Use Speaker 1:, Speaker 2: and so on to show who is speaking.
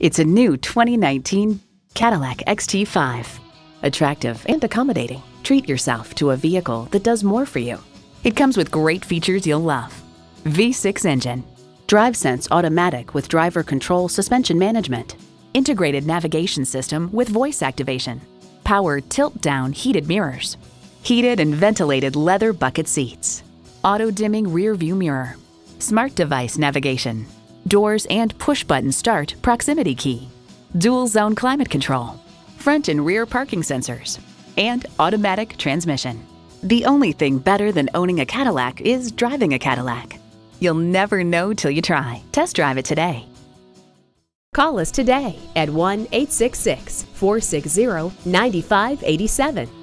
Speaker 1: It's a new 2019 Cadillac XT5. Attractive and accommodating, treat yourself to a vehicle that does more for you. It comes with great features you'll love. V6 engine, DriveSense automatic with driver control suspension management, integrated navigation system with voice activation, power tilt-down heated mirrors, heated and ventilated leather bucket seats, auto-dimming rear-view mirror, smart device navigation, doors and push-button start proximity key, dual-zone climate control, front and rear parking sensors, and automatic transmission. The only thing better than owning a Cadillac is driving a Cadillac. You'll never know till you try. Test drive it today.
Speaker 2: Call us today at 1-866-460-9587.